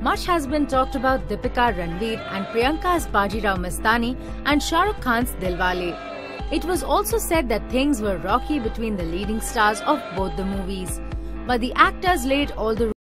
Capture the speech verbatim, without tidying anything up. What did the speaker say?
Much has been talked about Deepika Ranveer and Priyanka's Bajirao Mastani and Shah Rukh Khan's Dilwale. It was also said that things were rocky between the leading stars of both the movies, but the actors laid all the